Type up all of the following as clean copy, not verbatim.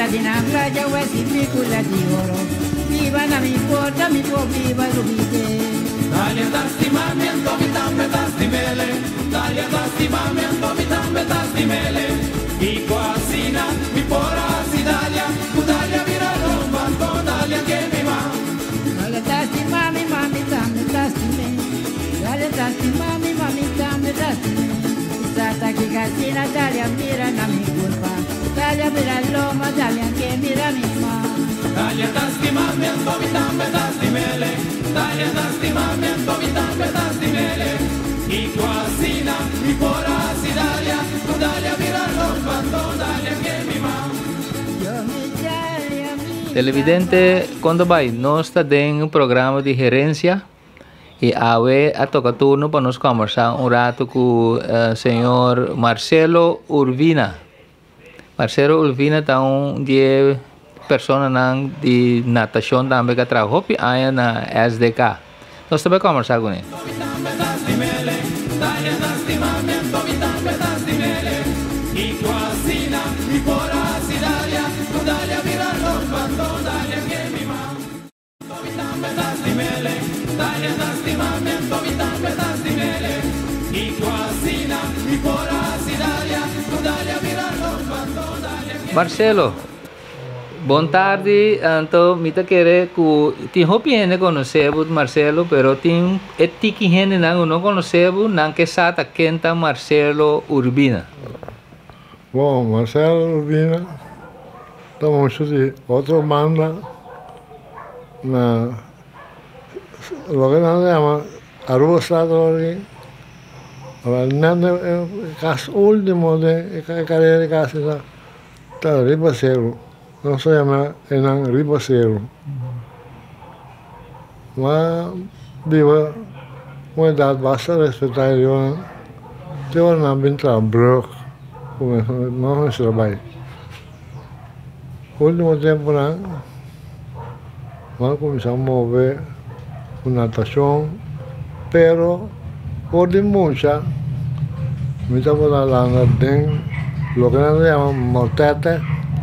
dinambra ya wesi picula di oro. Viva na mi porta, mi po viva rubite. Dalia tastimamiento, mi tambe tastimele. Dalia tastimamiento, mi tambe tastimele. Y cuasina, mi pora si dalia. Dalia vira romba, dalia que mi ma. Dalia tastimami, mami tambe tastime. Dalia tastimami, mami tambe tastime. Sata que casina, dalia mira na mi culpa. Dalia mira loma, dalia que mira mi ma. Dalia tastimamiento, mi tambe tastimele. Dalia tastimamiento, mi tambe tastimele. Y cuasina, mi pora si dalia. Dalia vira romba, dalia que mi ma. Televidente, quando vai, nós está dentro um programa de gerência e a toca turno para nós conversar rato com o senhor Marcelo Urbina. Marcelo Urbina é de pessoa de natação também que trabalha na SDK. Nós também conversar com ele. Marcelo, boa tarde. Então, me querer que tem opinião conhecer Marcelo, pero tem que gente não conhecer, não que sabe quem é Marcelo Urbina. Bom, Marcelo Urbina, estamos de outra banda na lo que nós chamamos Aruba Stratori. Nel caso último de carreira de casa está Ribaceiro, não se chama Enan Ribaceiro. Mas viva uma idade bastante respeitada, eu não vim trabalhar, não trabalho. Último tempo nós começamos a mover com natação, pero por de mucha, me estava falando de lo que nós chamamos motete,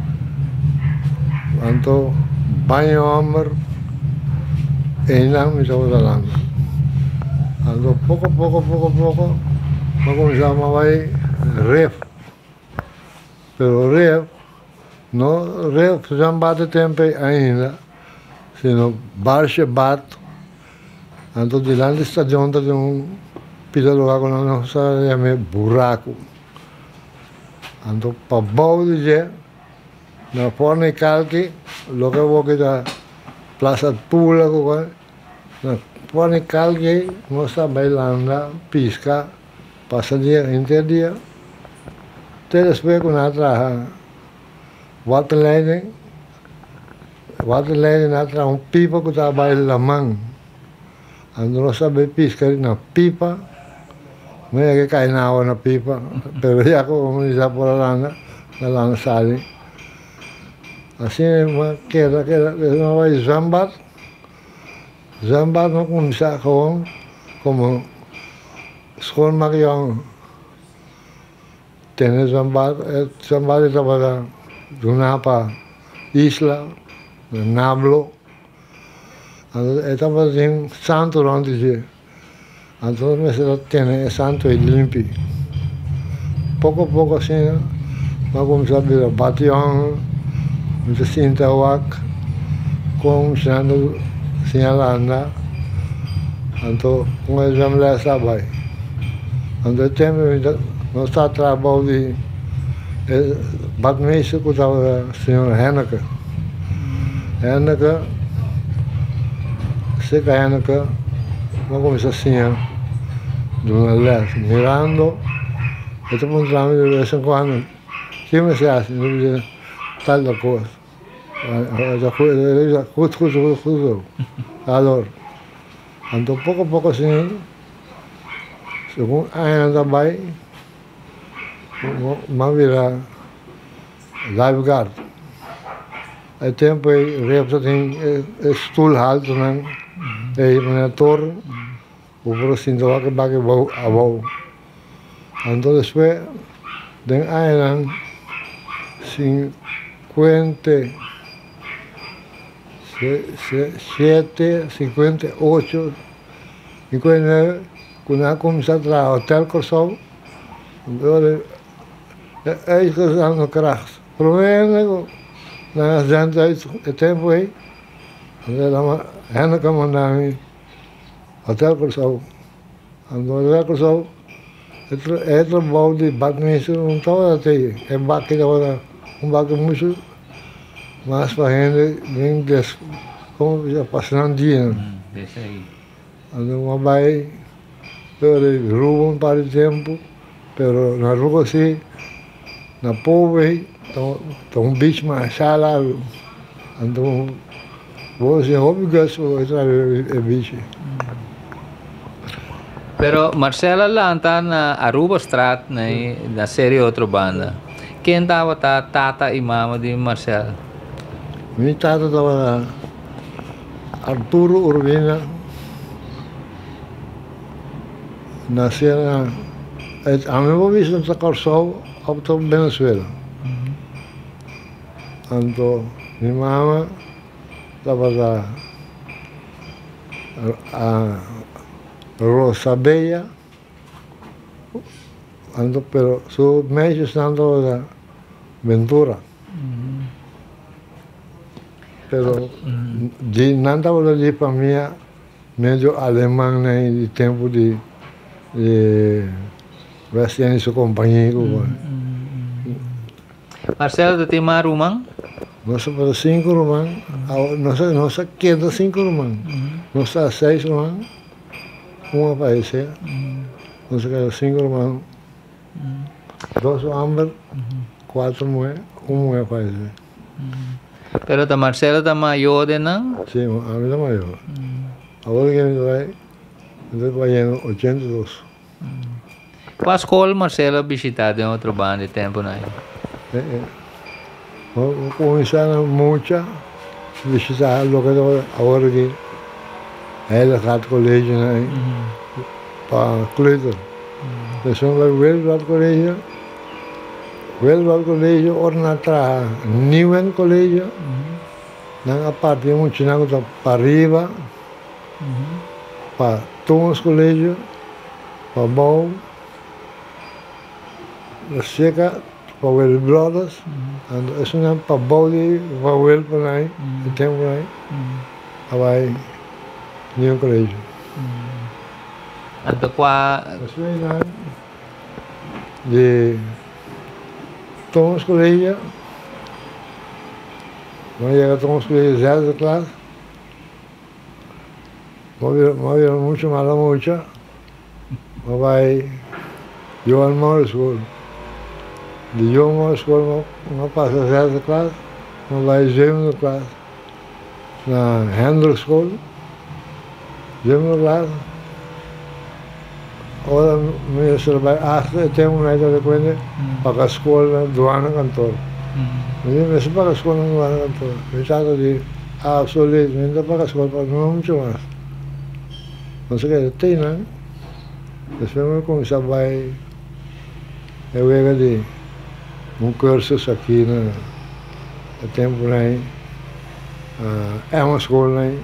então banho homem, e não me estava falando. Então pouco, nós começamos a ir ref, pero ref, não ref já não bate tempo ainda, sino barche bate, então de lá da estação tem pisa lugar que nós chamamos buraco. Então, para bom dizer, na forma de calque, lo que vou que da plaza pública, na forma de calque, nós está bailando, pisca, passa dia, interdia. Até depois, quando nós trabalhamos, waterleiding nós trabalhamos pipa que está bailando na mão. Então, nós sabemos piscar na pipa. Não é que cai na água na pipa, mas já como já por lá na sala. Assim, queda, não vai zambar não começa como escola maquião. Tem zambar estava de uma para isla, Nablo, estava em Santo Ronde. Então, você tem santo e limpo. Pouco a pouco, assim, nós começamos a ver batião, muita cinta, começando a sinalando. Então, com o exame lá, sabe? Então, nós estamos trabalhando de batmeister com o senhor Henneke. Henneke, nós começamos assim, de uma leste, mirando, e estamos entrando de vez em quando, sempre se acha, não dizer tal coisa. Já curto, adoro. Então, pouco a pouco assim, segundo anos também, vamos virar lifeguard. É tempo aí, tem stoel alto, né? E na torre, o próximo que vai a voar. Então, depois, tem anos, 57, 58, 59, quando eu comecei a trabalhar no Hotel Corsol, é isso que eu no Crax. Provavelmente, na gente é tempo aí, ainda que eu mandava Hotel Corsol. No Hotel Corsol, é trabalho de badminton, não estava até, é baque agora, baque muito, mas para a gente, nem como já passando dia. Deixa aí. Uma vai, rouba um par de tempo, pero na rua assim, na povo aí, um bicho mais salado, então você obrigação a entrar é bicho. Pero Marcelo lá está na Aruba Strat, né, na série outra banda. Quem estava tata e mama de Marcelo? Minha tata estava Arturo Urbina, nasceu a minha vista no Corsol, optou em Venezuela. Então, minha mama estava a Rosabella, pero su médico estando da Ventura. Pero de nada de para mim meio alemão né de tempo de vestir sua companhia. Marcelo tem mais rumang? Nós para 5 rumang, nós queda 5 rumang, nós 6 rumang, uma países, nós queda 5 rumang, 2 homens, 4 mulheres, mulher países. Pero a Marcelo está maior de não? Sim, a vida maior. Agora que ele vai indo 82. Qual escola Marcelo visitar em outro bando de tempo né? Vou começar muito a visitar agora que ele está no colégio né? Para Cleiton. Então vai ver no colégio. Well, colégio, orna tra Newen colégio, na parte muito não tá para arriba, para Thomas colégio, para Bau, seca para Well Brothers, and isso não para Bau de para Well para aí, de tempo aí, vai Newen colégio. Então qual? Isso aí não de Thomas colégio, vamos chegar a Thomas colégio 0 classe, vamos ver muito mal muito, vai Johan Morris School, de Johan Morris School não passa 0 classe, vai 7 classe, na Handel School, 7 classe, agora me serve hasta tenho uma ideia de coisa para a escola do ano cantor. Me se para a escola do ano cantor. Me trata de absolutamente para a escola para não muito mais. Não sei o que tem, né? Depois eu comecei a vai eu vejo de curso aqui no tempo né? É uma escola né?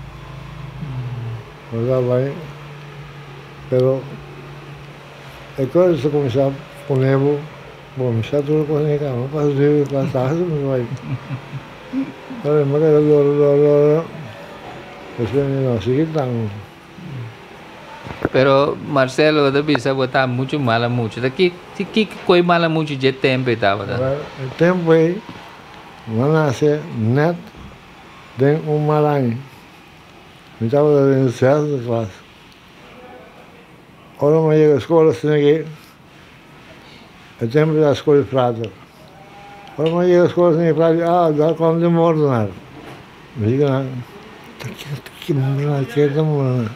Mas vai, pero é coisa que começar a poner começar tudo com a cama, fazer passar não vai. Olha, mas eu não sei que tão. Pero Marcelo ada bisa botar muito mala muito. Daqui que coi mala muito de tempo estava. O tempo aí, nasce net de malangue. Me estava dando certo de classe. Ora me chega a escola assim aqui. É tempo da escola de prata. Ora me chega a escola assim prata. Dá como de mordonar. Me diga que mordonar, que mordonar.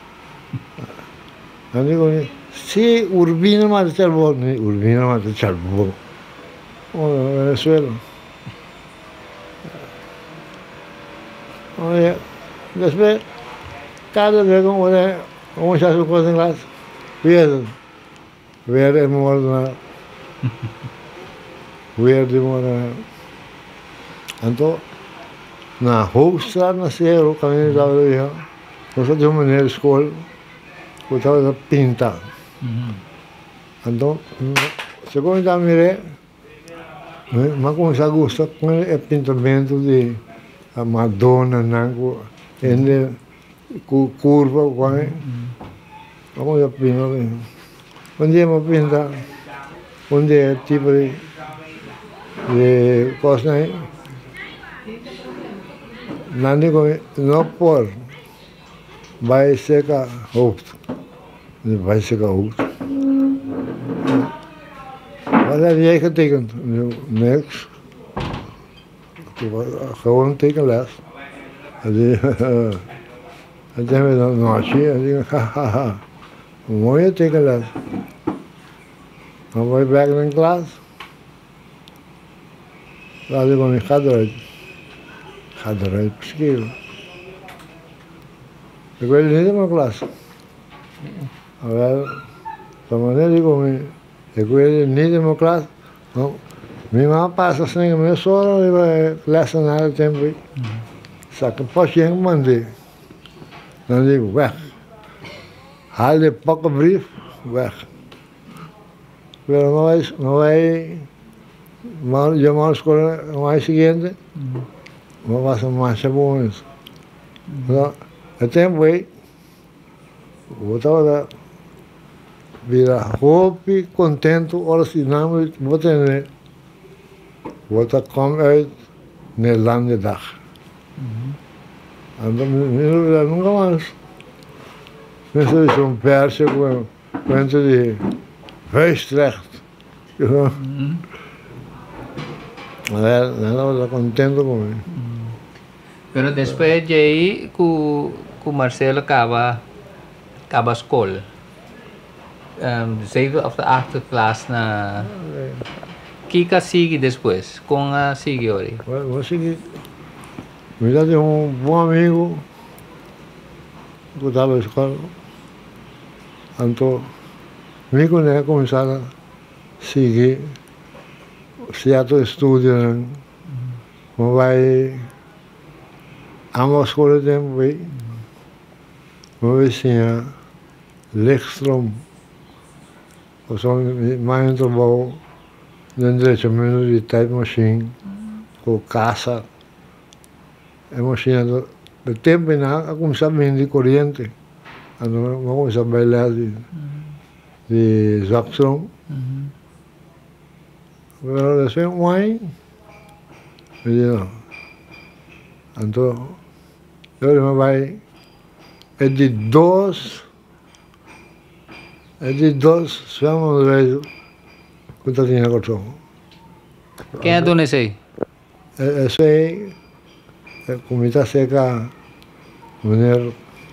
Eu digo, se Urbina mata Chalbo, Urbina mata Chalbo. Olha, Venezuela. Olha, depois, cada vez como já se coisa em classe, ver é mordonar. Ver de mordonar. Então, na Hoogstraat nasceram, caminho da Rio, nós tínhamos uma escola, eu estava a pintar. Então, segundo a minha mas começou a gostar com o pintamento de a Madonna, ele curva, vamos a pintar. Um dia eu pintar, um dia tipo de coisa aí, não por, vai secar outro, vai secar outro. Wat heb jij getekend? Niks. Gewoon een tekenles. En dan hebben we dan nachtje en die hahaha. Een mooie tekenles. Dan word je back in klas. Laat ik gewoon, ga eruit. Ga eruit, schelen. Ik wil niet in mijn klas. Wel, van wanneer ik kom ik wil niet in mijn klas. Mijn mama passa assim, meu soro vai lessen na het tempo. Só que pas je een man die. Dan digo, weg. Haal je pakkenbrief, weg. Pero no vai, yo mal escola, no vai siguiente, no vas a marcha bom isso. Het tempo aí, eu estava vira hoop, contento, ora se não, vou kom uit Nederland dag. En dan nunca mais. Mensen die zo'n persje gewoon, mensen die vuistrecht. Não estava contente com isso. Pero depois de aí, o Marcelo acaba a escola. Zeker of de 8e klas na... Kika sigue depois, com a Sigiori. Vou seguir. Me dá de bom amigo que estava na escola. Então, me conhece começar a seguir certo estudo, mas vai a uma escola de tempo, mas tinha Lichtstrom, of zo'n mijn gebouw, dan deed je met die tijdmachine, com casa, a machine de tempo na começava a de corrente, então vamos a bailar de Zakstrom. Pero después mãe, me dijo, então eu me vai é de dois chamamos de que tinha cortado. Quem é dono esse aí? Esse aí, como está seca, mulher,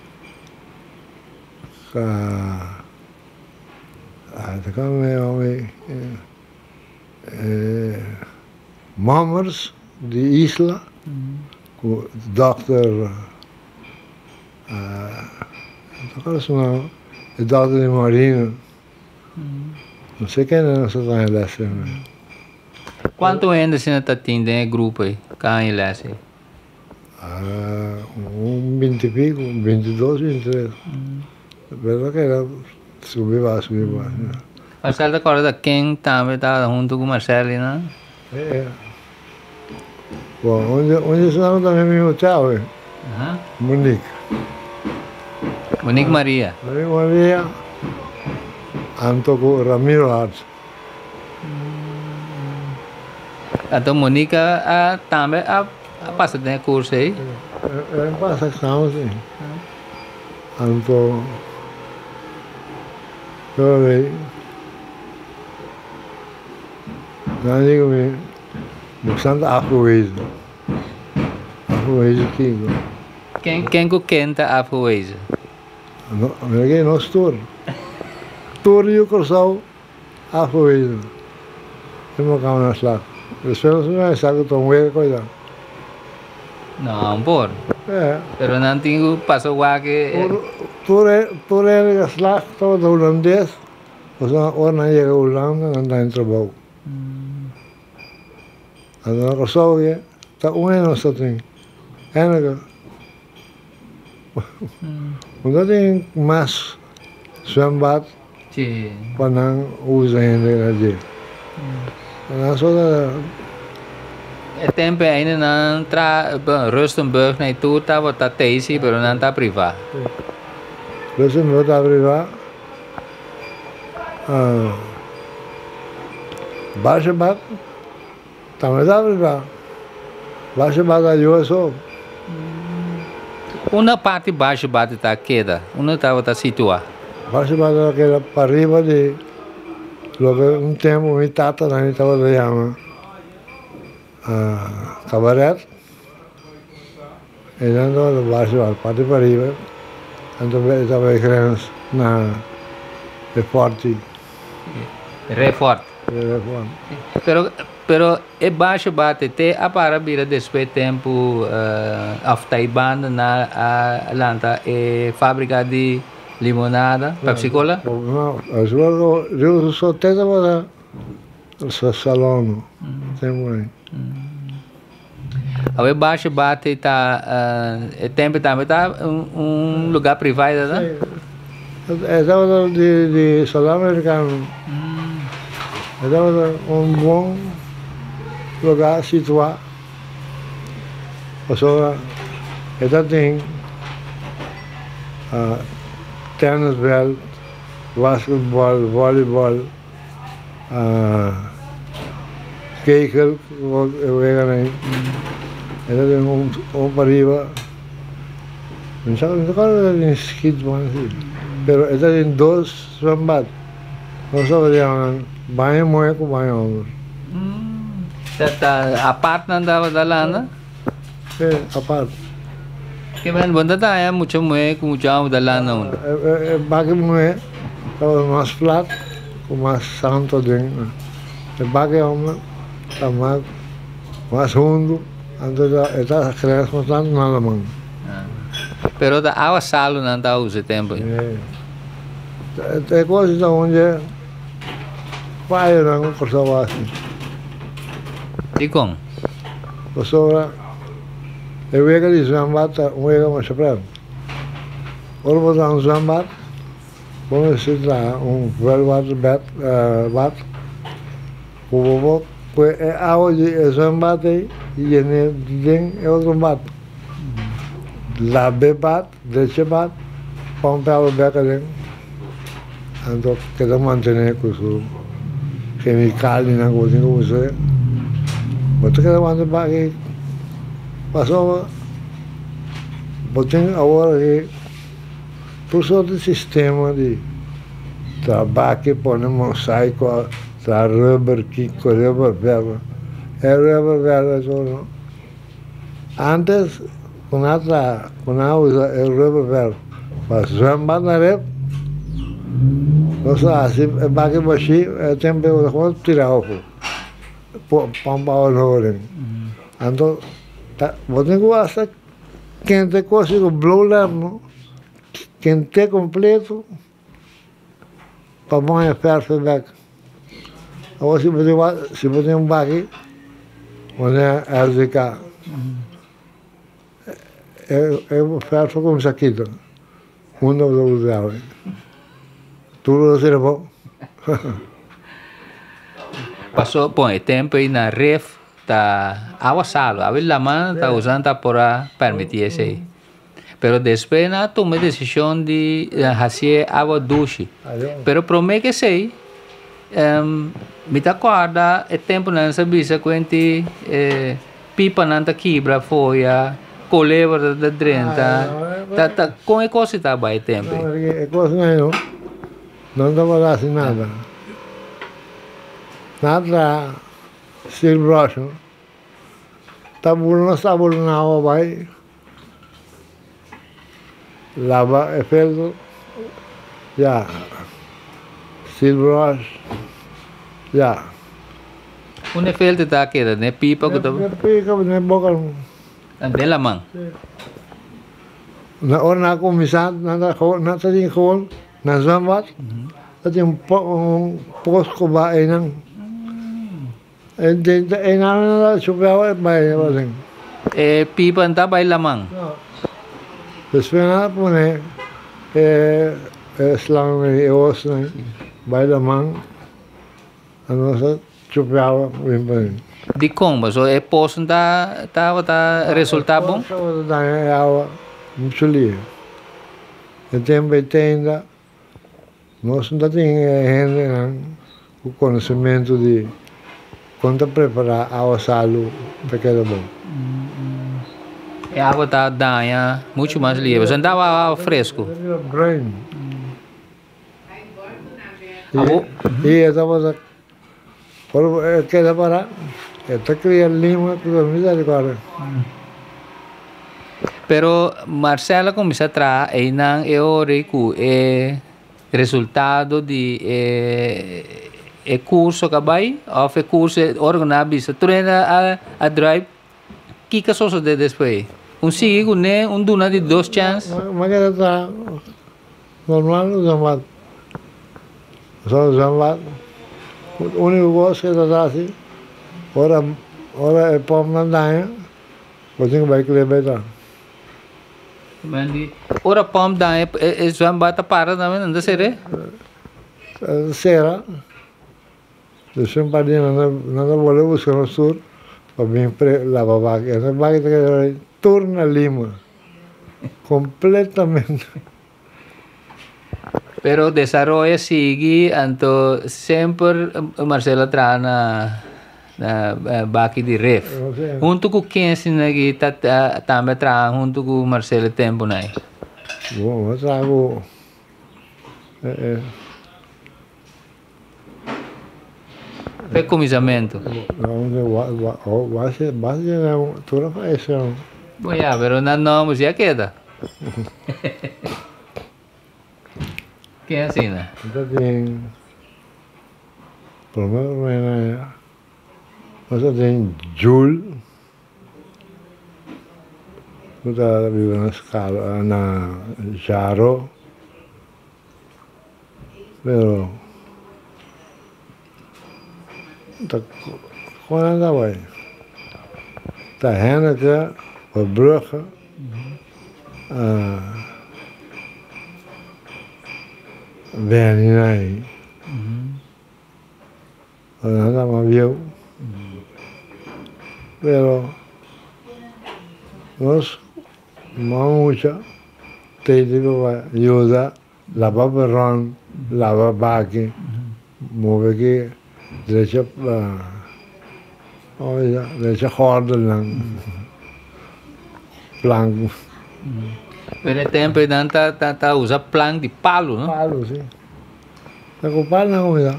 Mammers, de Isla, com o Dr. O Dr. de Marino. Não sei quem é essa lessen. Quanto ainda se não está tendo em grupo aí, cá em lessen? 20 e pico, 22, 23. Verdade que era subir. Marcelo acorda quem também está junto com o Marcelo, né? É. Bom, onde estamos também meu hotel, Monique. Monique Maria. Monique Maria, anto com Ramiro Arts. Então Monique também passa de curso aí? Passa estamos sim. Anto, eu não digo bastante afroês aqui. Quem canta afroês? Ninguém nós todos. Todos e o coração afroês. Eu não acabo na slag. Depois não é sabe que estou coisa. Não, por. É. Pero não tenho passo que Todo é slag, todo holandês. Ou não chega a Holanda, não está em trabalho. Então, eu sou tá ano só tem. Ena quando tem mais zwembad, Sim. quando usa ainda ali. Na só É tempo ainda não tra Rustenburg nem tudo estava tá teisi, pero não tá privado. você não tá privar. Baixa bat, também tá privar. Baixa bat ajuda só. Uma parte baixa bate tá queda, uma estava tá situada. Baixa bat aquela para arriba de logo tempo me tata na estava de chama cabaret. E andando baixa bat parte para arriba. Então estava grande na forte. Reforte. Pero é baixo bate até a para vira depois tempo aftaibanda na Atlanta é fábrica de limonada, Pepsi Cola. Não, eu só tenho para o salão. Tem muito. A baixo bate tá é tempo também tá lugar privado, né? É de salão americano. É bom lugar situado. Pessoa, tem tennis belt, basketball, voleibol, skater, eu aí. Tem para arriba. Não tem skate, mas tem dois swimbads. Nós sabemos banho moe com banho ombro. A parte não dava da lana. A parte. Que bem, bom tá é muito moe com muito da lana. Bagi moe, estava mais flat, com mais santo dentro. Bagi ombro, está mais fundo, então está crescendo tanto na mão. Pero da água salo não dá uso tempo. É coisa onde vai não cortava assim. E com? Pessoa, eu vejo ali zwembad, vega mais para. Ora botar zwembad, vamos citar velvato bat, o bobo, pois é água de zwembad aí e é outro bat. Labe bat, deixa bat, pompeu o beca dentro. Então, quer manter com o chemical na coisa que você. Mas quer manter bagi. Passou, botem agora que por todo o sistema de trabalho que põe mosaico, tra rubber, kiko, rubber velho, é rubber velho só. Antes, quando a usa é rubber velho, mas zwembad na rep. Nossa, se bagi baixi, é tempo eu tirar o pampa no olho. Então, vou ter que gostar quente coisa blow lerno, quente completo, para banho perfeito back. Agora se você bagi, onde é RZK, é perfeito como saquito, do usar. Tudo será bom. Passou, põe tempo aí na ref, tá água salo, a lama tá usando para permitir isso aí. Pero depois na toma decisão de fazer água doce. Pero promete que sei, me tá acorda, é tempo não sabia quanti pipa não tá quebra folha, coleva da drenta, tá com a coisa tá bem tempo. É coisa não estava assim nada. Nada, steel brush. Tabul na água vai. Lava é feito. Já. Steel brush. Já. O efeito tá aqui, né? Pipa que tá. Pipa, né? Boca. Ande la mão. Na hora na comissão, nada tinha gewoon. Na zwembad, dat je een post bij een. En een aan het zoveel bij was. Pipa não baila lamang. Después nada pone slang e os né, baila man, a nossa chupiava bem bem. De como? So posso tá resultado bom? Posso dar água muito livre. E tem tenda, nós não temos o conhecimento de quando preparar água salo para cada bom. E a água tá danha muito mais livre. Você andava água fresco. Brain. E estava por cada para esta cria lima tudo misericórdia. Pero Marcela começa a trazer aí não é o rico resultado de curso que vai ou curso organizado treina a drive que só de depois sigo né duna de 2 chances. Mas que está normal o zambat. Só o zambat. O único gosto que está assim, ora é pom na danha, você vai que levar tá. Ora pom danha é zambat para também não dá ser? Será? Deixa eu parar nada boleh buscar no sur para vir lavar vaga. Essa vaga que torna lima completamente. Pero desarrollo sigue, então sempre Marcelo traz na baki de ref. Junto com quem se nagi também traz junto com Marcelo tempo né? Bom, eu trago Recomisamento. Base não, toda faz isso. Bom, já, pero não já queda. Quem é assim, né? Então tem, pelo menos, você tem Jul, que está vivendo na escala, na Jaro, pero quando anda vai, está Henneke, Verbrugge, Verninei, anda mais viu, pero nós muita teve que ajuda lavar perrón, lavar baki, mover que deixa corda lang plank. Pero tempo não tá usa plank de palo, não? Palo, sim. Tá com palo na comida.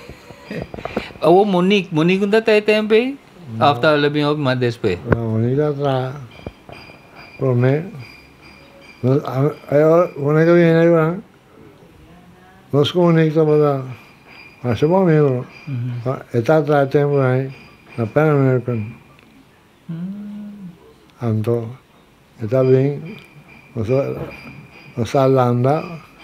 O Monique não tá tempo aí? After lebih hobi mas despe. Monique tá atrás. Por mim, aí quando eu vim aí, nós comunicamos para mas é bom amigo. Está atrás tempo aí na Pan American. Então, está bem. Nós landa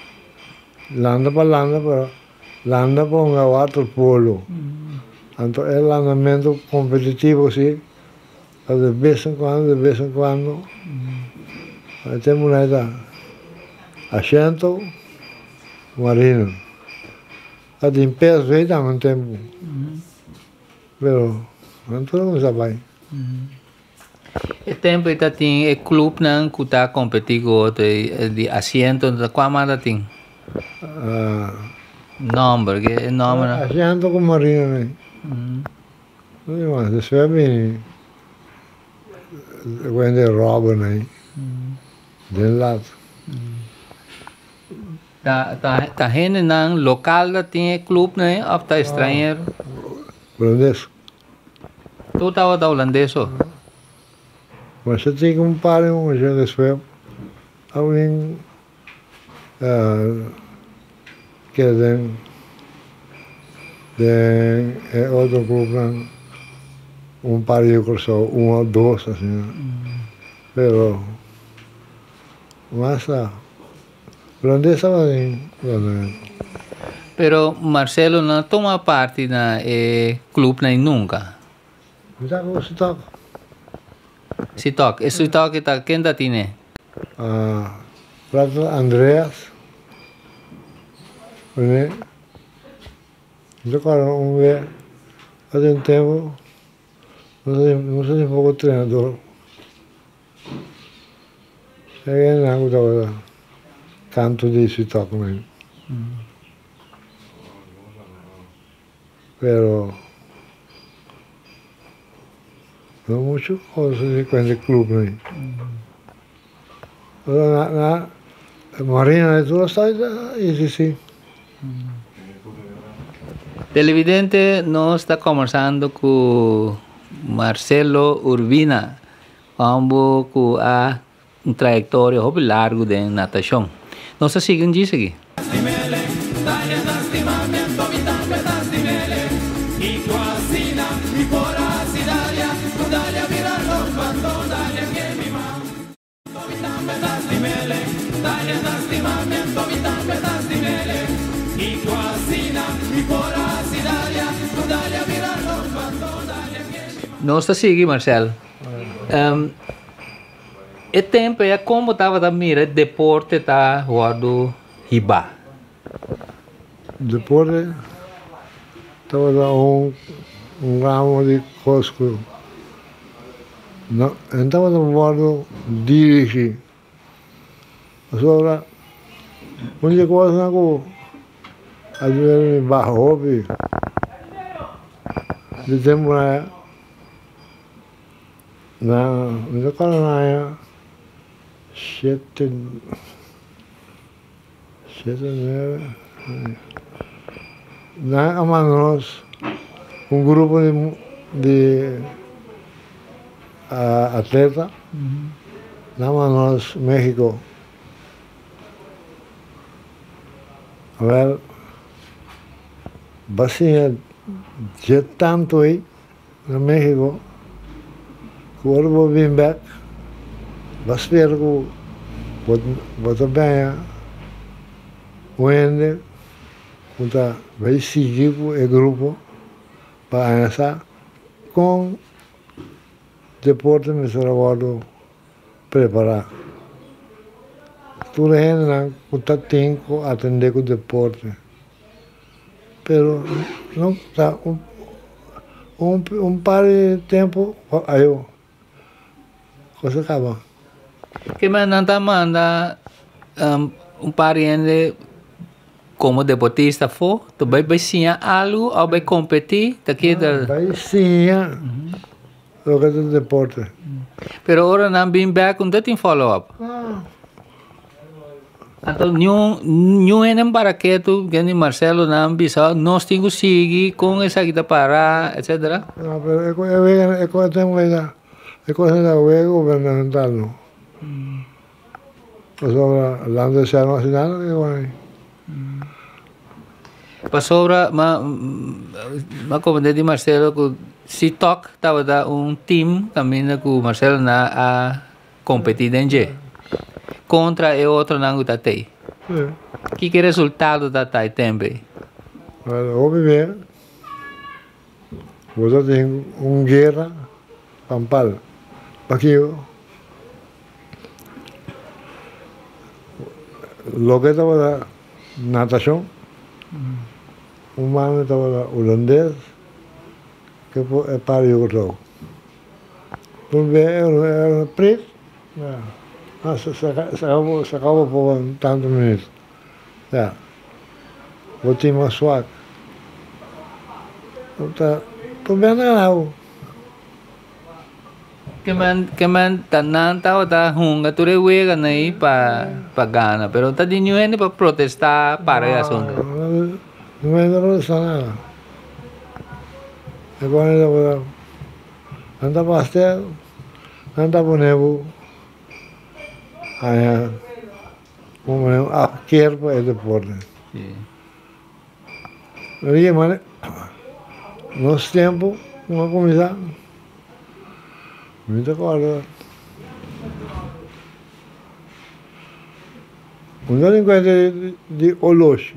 para landa para um waterpolo. Então é andamento competitivo sim. De vez em quando. Temos uma assento marino. A de peso aí dá um tempo. Pero não tudo se vai. E tempo está tem clube não que está competindo de assento da qual manda tem. Número que é nome não. Assento com marino né. Mas isso é bem. Quando rouba né. De lado. Tá rende não local da tem clube né ou tá estrangeiro? Holandês. Tu tá holandês ou? Mas você tem que comparar um jeito después. Alguém que tem outro clube par de cursos, ou dois assim. Pero mas holandês estava bem. Pero Marcelo não toma parte na clube nem nunca. Já gostava. Si toca. Esse toque tá quem tá tine? Prata Andreas. Né? Agora vamos ver. Faz um tempo. Não sei se pouco treinador. Cheguei na água canto de si toque mesmo. Pero no mucho cosas con el club ahí. Na Marina de todas estas, y sí. Televidente, nós está conversando com Marcelo Urbina, ambos com a trajetória muito larga de natação. Nós seguimos disso aqui. Nós está seguindo, Marcelo. E tempo é como estava da mira, deporte está jogando riba. Deporte estava um ramo de cosco. Não, estava jogando dirigir. Agora, onde coisa não às vezes me barrou, de tempo na Colônia, 7, 9, na Amazonas, um grupo de atleta, na Amazonas, México. A ver, bacia de tanto aí, no México, quando vim back, espero que vou bem, onde vai seguir o grupo para avançar com deporte me será preparar. Tudo é que tem que atender com o deporte. Pero não está um par de tempo aí coisa acaba. Que me não manda pariente como deportista for, tu vai sim algo ou vai competir, daqui da. Vai sim, o que é deporte. Pero ora não bem back com tem follow up. Então, nenhum é para que tu, que nem Marcelo, não bisa, nós temos que seguir com essa guita para, etc. Não, mas é coisa tem coisa, é coisa da web governamental, não. Sobre a Landeswehr Nacional, é igual. Para sobre, mas como de Marcelo, que se toca, estava da time também com Marcelo na a competir dentro. Contra e outro não está aí. Que resultado da tai também? Obviamente, você tem guerra campal. Aqui, lo que estava da natação, mano estava da holandês, que é para o jogo. Então, era preto. Se acabou por tantos minutos. Já. O time é suave. Estou bem ganhado. Que man tanan tao ta hunga tu rewega nai pa gana, pero ta di nyuene para protestar para o assunto. Não é protestar nada. É quando anda pastel, anda boneco. Aí, quero é deporte. Aí, mano, nosso tempo, uma comida, muita coisa. Um delinquente de Oloshi.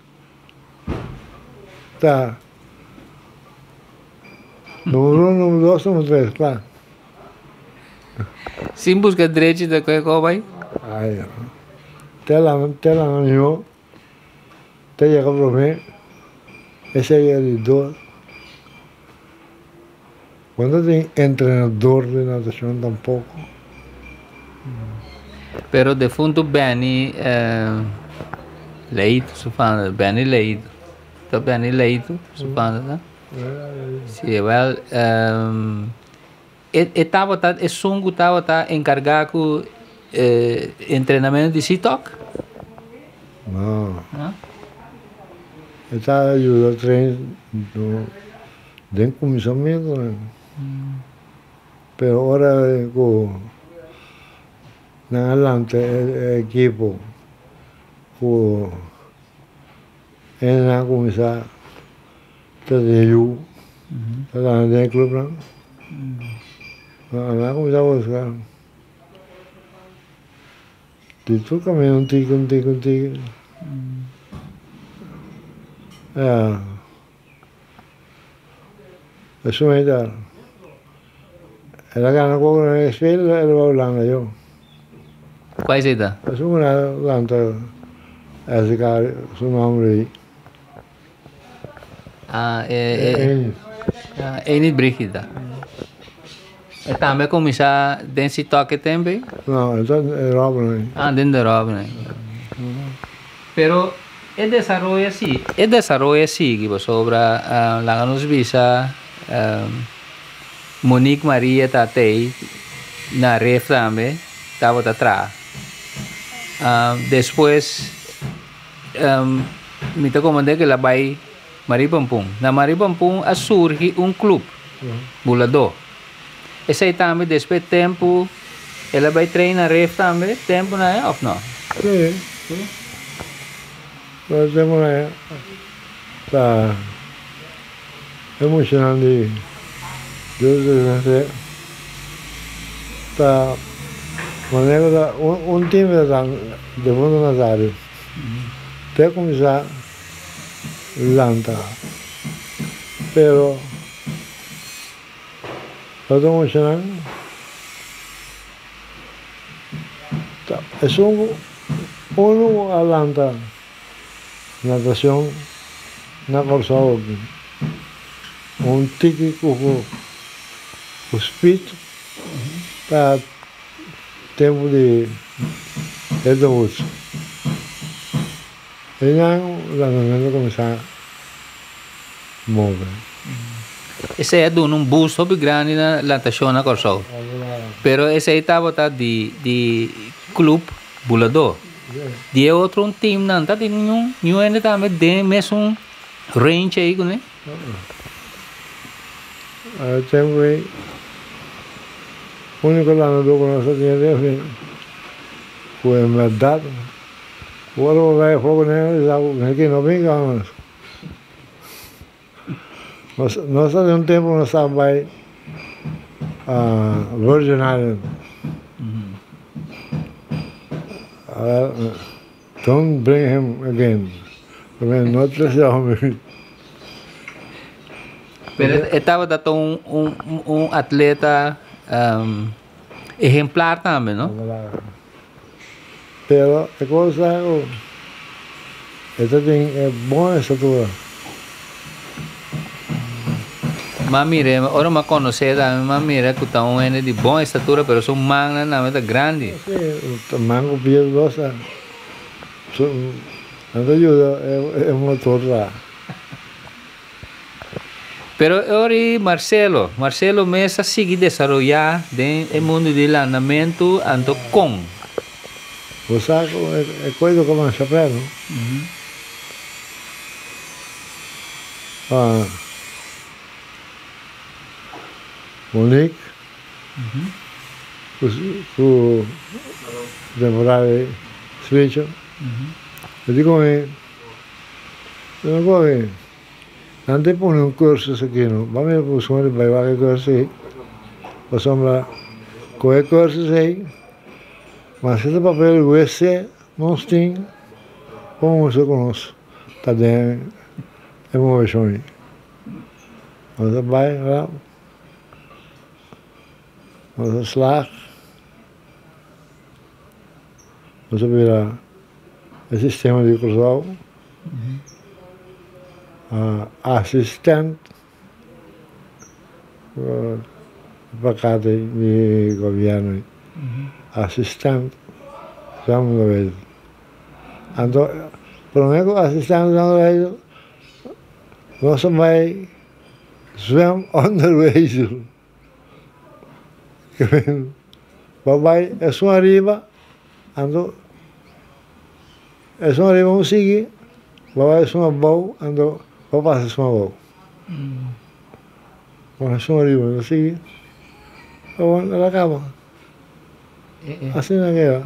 Tá. Número 1, número 2, número 3, claro. Sim, busca direito da coisa como vai? Aí, tela não eu, tem que ver, esse aí é de dor. Quando tem treinador de natação tampouco. Pero defunto Benny Leito, se fala, Benny Leito. Então Benny Leito, se fala, né? Sim, well, e Sungo estava encarregado em treinamento de CITOC? Não. Ele está ajudando a treinar dentro do comissamento, né? Pero agora na Atlanta equipo na começar a eu está lá dentro do clube, não? Na começar a buscar. De tudo caminho contigo. Isso mesmo. Ela ganha com o espelho, ela vai olhando eu. Quais é a Isso não lanta esse cara, seu nome aí. Enid Brigida. E também começar dentro de toque também? Não, então é Robin. Dentro da Robin. Pero el desarrollo sigue sobre la nos visa Monique Maria Tatei na ref também estava atrás. Depois me te comandei que ela vai Maripampum. Na Maripampum surge clube bulador. Esse aí também depois tempo ela vai treinar ref também tempo não é ou não? Sim. Nós temos está emocionante. Deus está maneira time de fundo Nazário. Até começar Lanta. Pero está emocionante. É uno Atlanta. Natação na Corsal, típico o espírito para tempo de educação. E não começar a mover. Esse é um bus sobre grande na natação na Corsal. Pero esse aí estava de clube bulador. De outro time não tá de nenhum ainda também de mesmo range aí, né? Tempo aí, o único lá do que nós tínhamos foi verdade. O outro vai fogo nele, aqui não vem cá, nós há um tempo nós estávamos a Virgin Island. Don't bring him again. I mean, not just me. Pero estava dando atleta exemplar também, não? Pero a coisa é boa estatura. Mas mire, ora me conhecer também, mas mire que está de boa estatura, pero são mangas na verdade grande. Sim, mango piedosa. Não ajuda, é motor lá. Pero ahora Marcelo Mesa sigue desarrollar dentro do mundo do andamento ando com. O saco é coisa como um chapéu, não? Monique, com temporada spiritual. Eu digo não vou ver. Nanti pun curso aqui, não. Vamos buscar vai curso aí. Passamos lá com o curso aí. Mas esse papel esse não tem como se conosco. Tá dentro é uma versão aí. Mas vai lá. Onze slag. Onze weer het systeem die Curaçao. Assistent. Vacate di governo. Assistent. Siamo dove. Ando, per me assistent dan wij. Was mij zwem onderwijzer. Waarbij é só arriba, ando, é só arriba um sigue, waarbij é só bom, ando, waarbij é só bom. Mas é só arriba, não sigue, ou ela acaba. Assim não é.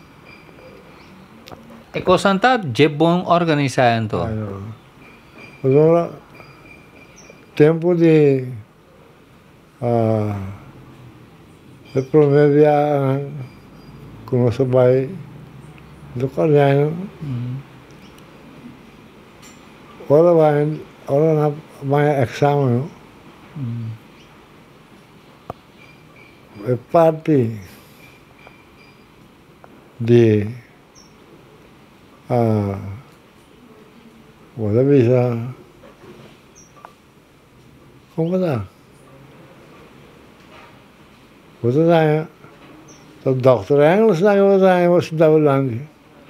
É constante de bom organizar então. Agora, tempo de promediar com nosso pai do coreano. Ora vai exame. É parte de Você bisa, como dá? Você dá, o doutor Engels dá, você dá o lang.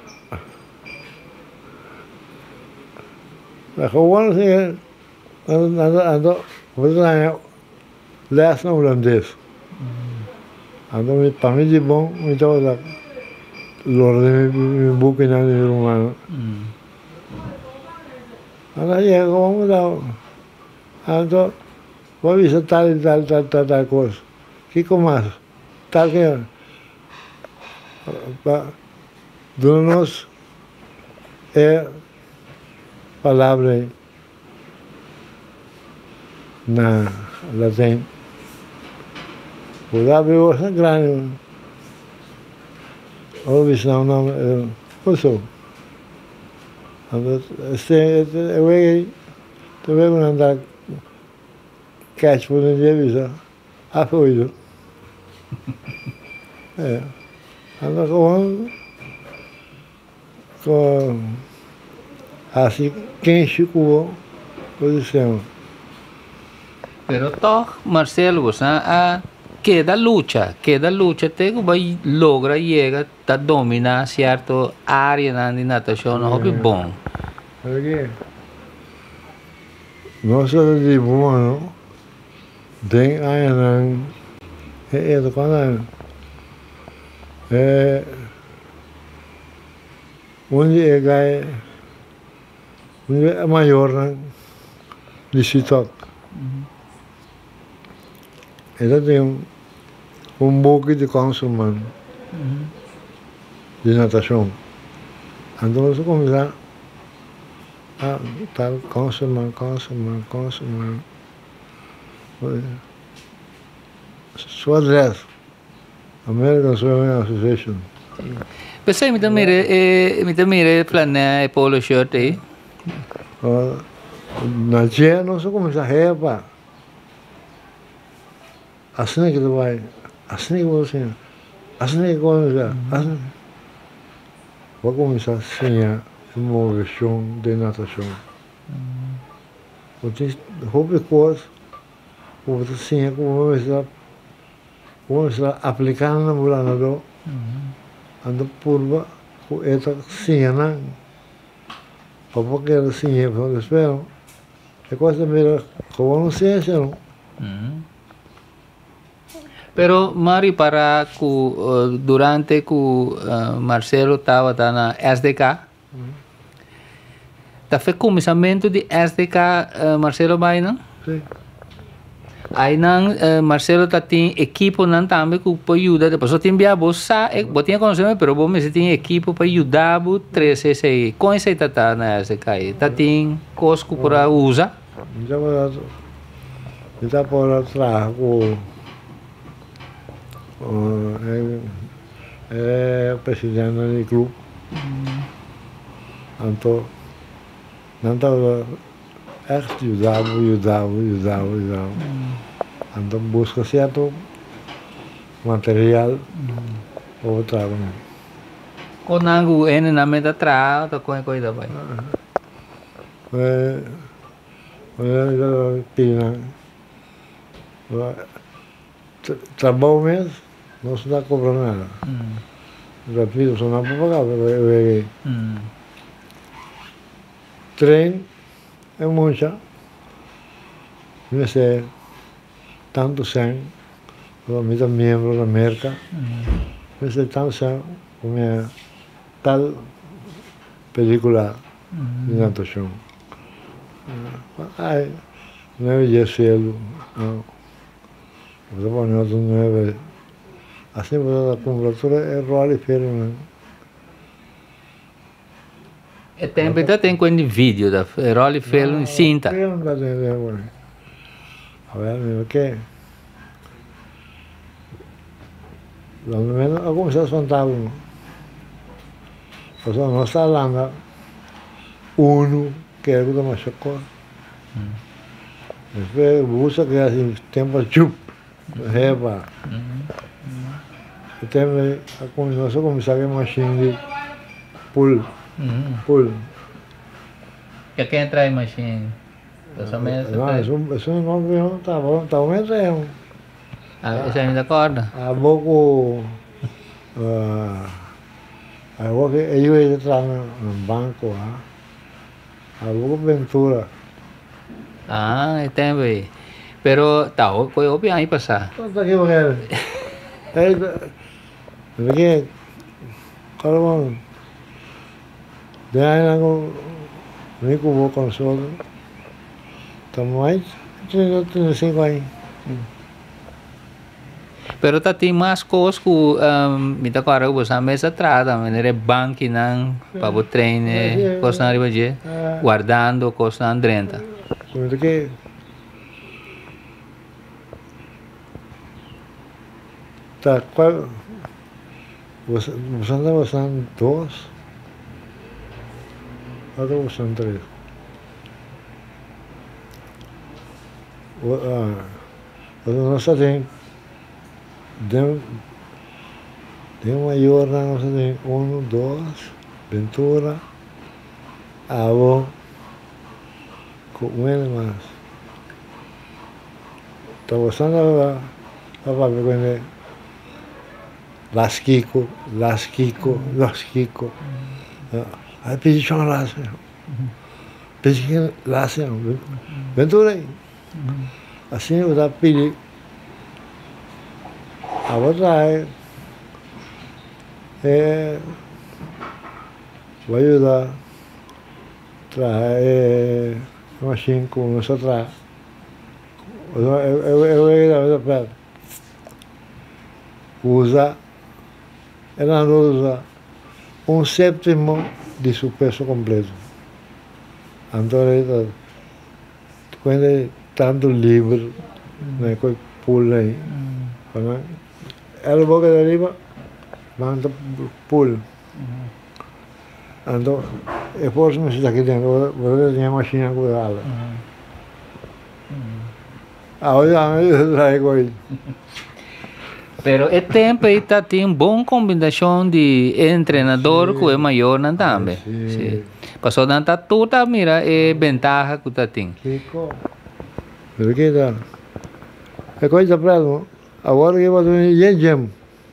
Gewoon zeggen, você dá, les no holandês. Ando met família bom, me dá o l'ordine mi buco in anni romano. Allora io come da ando voi visto tal cosa. Che come tal che donos é palavra na latim. O W é grande. Ouvi não nome posso. Eu vou andar catch por um dia visa. Foi. É. Anda com assim quem chegou posição. Pero toch, Marcelo, você queda luta te vai logra chega a dominar certo área na natação, não é bom. Porque nós de bom, não? Tem aí não é do quando é onde é maior, né? De Chitok. Ela tem pouco de consumo de natação. Então você começa a tal consumir. Sua adresse, American Swimming Association. Pensei, me mire planear polo shirt aí. Na dia nós começamos a repa. Assim que tu vai, assim que você, assim que começa, assim. Vou começar a ensinar uma versão de natação. Porque houve coisas, houve ensinar como começar a aplicar na nadador, ando purva, com essa ensinar, porque ela ensinar para o espelho, é coisa melhor, como não ciência não. Pero Mari para durante que Marcelo estava na SDK, tá foi começamento de SDK Marcelo vai não? Sim. Aí não Marcelo tá tem equipe não também que pode ajudar depois só tem via bolsa botinha conhecimento pero bom mas tem equipe para ajudar o 3 com esse tá na SDK tá tem cosco para usar. Então por trás é presidente do clube. Então, não estava ajudava. Então busca certo material o trago. Kung nangu na meta tra, to coisa vai. Pina. Trabalho mesmo, não se dá cobrar nada. Rápido, só não para pagar, mas trem é muito. Não sei, tanto sem, eu me dá membro da merca, não sei tanto sem, como é tal película de natação. Ai, não é de cielo, não. Você pode não é assim a temperatura é rola e ferro. E tempo tem quindi vídeo da Rolly Felo in cinta. Io non vado in vabbè, perché almeno come si sfantavano. Cosa non sta andando uno che era tutto masciacco. E poi busa che in tempo ciup, reba. E tempo come non so come sa che macchine pull. E quem trai machine? Essa mesa. No, eso no estava mesmo. Essa ainda acorda? Há pouco eu ia entrar no banco lá. Há pouco Ventura. Ah, tem bem. Pero tahu koi opi aí passar. Está aqui mulher. Porque kalau dia aku ini kubu konsul tamai 35 aí. Pero tá tem mais coisas que me tá claro que você mesa trata, maneira banco não para o treino, coisa na riba de guardando coisa na drenta. Porque tá qual você anda bastante dois. Agora você anda três. Nós tem uma jornada, nós tem 1, 2, Ventura, Avo, como mais. Então você anda para ver Las Kiko. Aí pedi chão lá, pedi lá, Ventura aí. Assim eu já pedi. A outra vai ajudar trazer uma machine como essa traz. Eu para usar, ela não usa 1/7 de seu peso completo. Então, quando tanto livre, né, com pulo aí, ela boca de arriba, manda pulo. Então, depois me está aqui dentro, você tem a máquina com ela. Agora eu trago aí. Pero é tempo aí tá tem uma boa combinação de treinador que é maior não também. Sim. Passou não tá tudo mira é vantagem que tá tem. Chico. Perché da e coisa para agora que eu vou ir gym.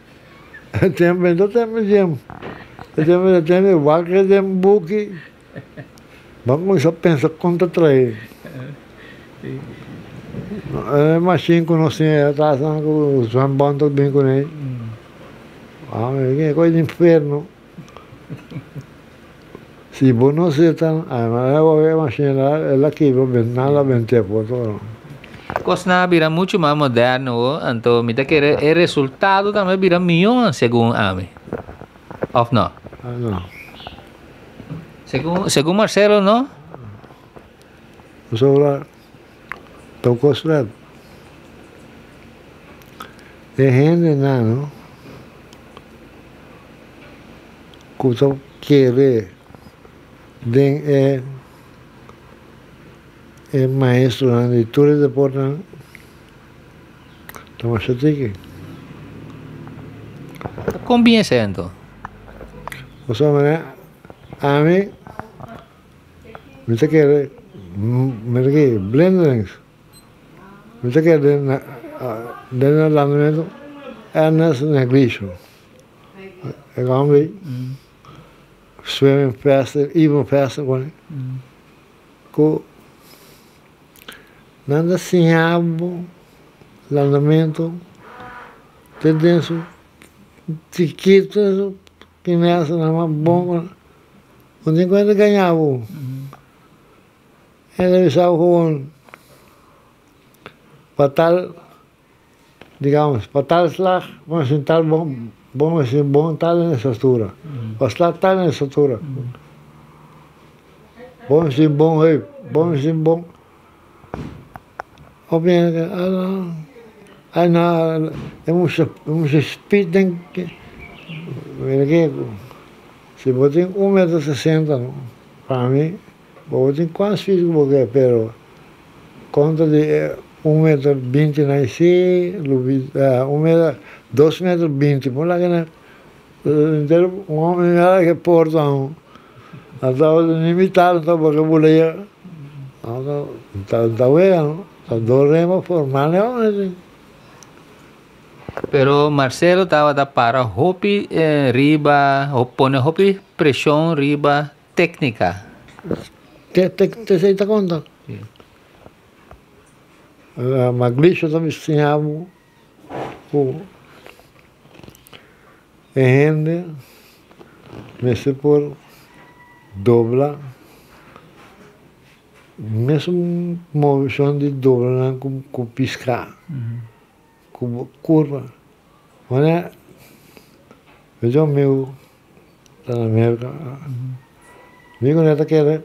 Tempo gym. Tempo vaca de buque. Vamos só pensar quanto trai. Mas 5 não sei, atrás com os bandos bem com ele. Que coisa de inferno. Se você não sei tão, mas eu acho que ela que vou nada bem tempo todo. Coisa vira muito mais moderno, então me dá que o resultado também vira melhor segundo a mim. Ou não? Não. Segundo Marcelo, não? Sobre estou construindo. É gente não, que eu querer den é maestro de tudo de porta. Estamos aqui. Combien então? O sea, a mí me te quede blendings. Me te quede den andamento é nesse negligio. É como swimming faster, even faster one. Co nada assim abo andamento tendência chiquito que nessa na bomba onde quando ganhava ele estava com para digamos para tal slag vamos sentar bom tal nessa altura para slag tal nessa altura bom sim bom aí bom sim bom obviamente não é um speeding que se botem 1,60 m, para mim, botem quase fiz o que pero conta de 1,20 m na IC, 2,20 m, por lá que inteiro um homem que porta estava limitado, então porque boleia, então vendo, então doremos formal, né? Pero Marcelo estava da para hopi riba, pone hopi pressão riba técnica. Te sei da conta? Maglisho também ensinava o gente, mesmo por dobla, mesmo movição de dobla com piscar. Curva. Olha, veja o meu, está na América. Amigo neta que era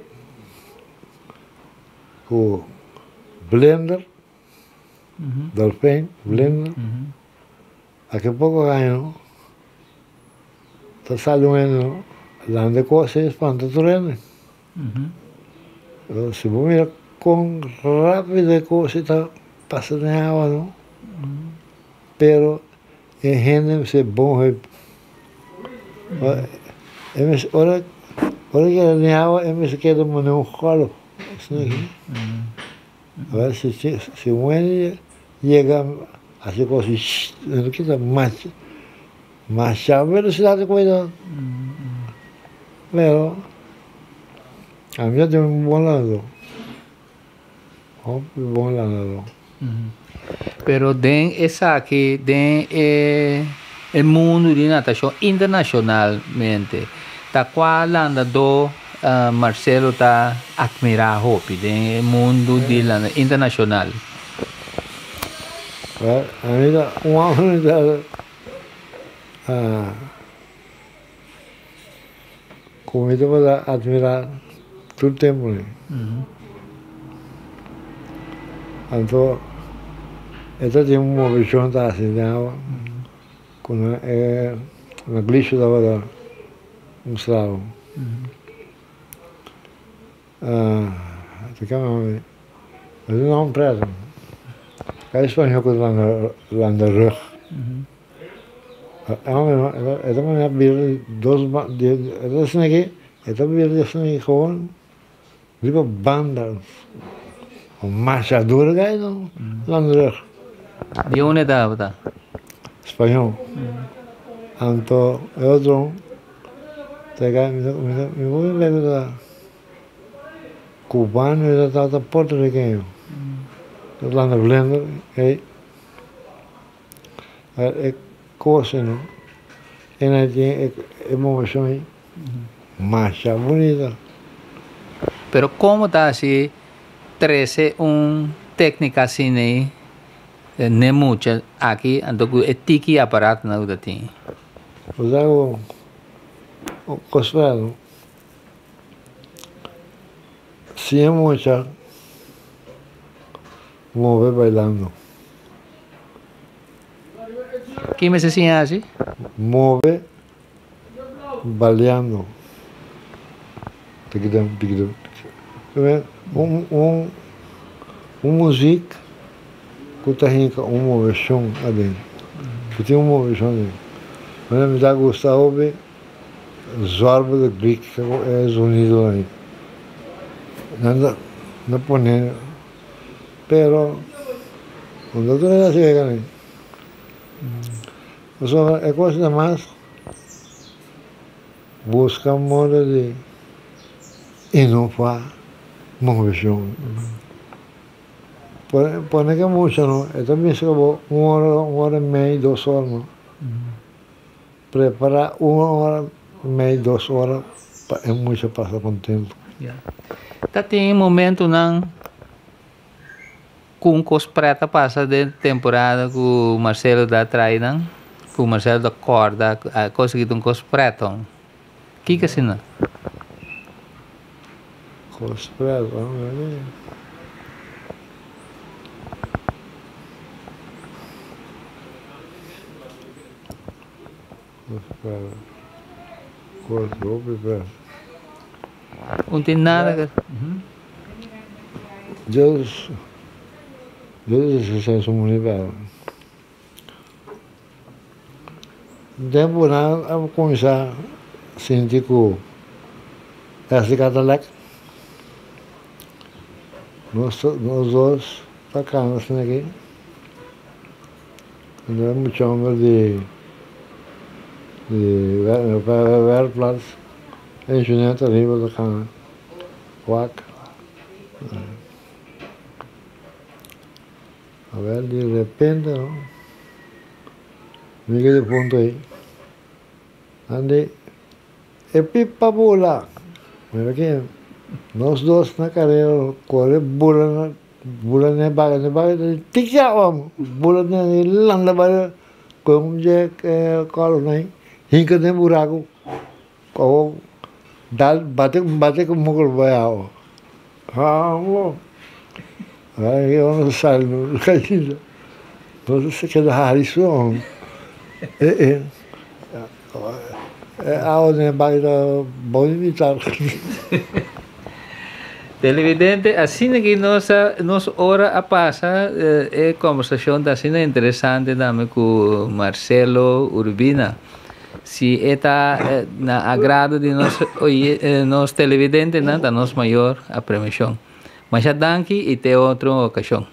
com blender, Dolphin, blender. Daqui a pouco ganho, está saindo lá de coisas, espanta turene. Se você mira com rápida coisa, está passando em água, não? Pero em gente se bom ora que era água se queda no colo agora se muere chega assim coisa não queda mais a velocidade coisa pero a minha tem bom lado bom lado. Pero den essa aqui, den o mundo de natação internacionalmente, tá qual anda do Marcelo tá admirar hopi, den o mundo de landa internacional. A vida homem comida para admirar todo o tempo, né? Então esta tinha uma visão da cidade, quando na glícia dava mostrava. Ficava, mas não preso. Cada espanhol que lá na rua. Esta manhã vi esta cena aqui, esta vi assim com tipo banda, marcha dura que não, lá na rua. De onde estava? Espanhol. Então, outro, me vou lembrar cubano e da porto-riquenho. Lá na blender, é coisa, não? E aí tem emoção aí, marcha bonita. Pero como está assim, 13 técnica assim, né? Nem muita aqui, então é tiki aparato na uda tem. Usar o cospelo. Se é muita, mover bailando. Que me assim assim? Move baleando. Tigidam. Música que tem uma versão ali. Que tem uma versão ali. Mas me dá gostar ouvir zorba de Greek que é unido aí. Não pone, pero quando tu não chega aí, só é coisa mais busca modo de inovar movição. Pone que muito não, é também se acabou 1 hora e meia, 2 horas não. Preparar 1 hora e meia, 2 horas é muito passar com tempo. Tá tem momento não com cos preta passa de temporada que o Marcelo dá trai não, que o Marcelo da corda a conseguir um cos preto. Que assim não? Cos preta, não é? Cos preta. Não tem nada. Deus se comunica. Tempo não começar a sentir que essa catalã nós dois tocamos aqui. Não é muito homem de werkplaats. Engenheiro arriba da cama. Quack. A ver, de repente, não? Me quedei ponto aí. Ande, é pipa bula. Mas aqui, nós dois na carreira, corre bula na baga, tica, bula na landa baga, com je colo nahi, hinca de buraco, ou bate com mugol baiao. Aí eu não saio no caída. Você quer dar isso? A ordem vai dar bom imitar. Televidente, assim que nossa hora a passa, é conversação da assim interessante também com Marcelo Urbina. Se está na agrado de nós televidentes, da nossa maior apreciação. Mas já danke e até outra ocasião.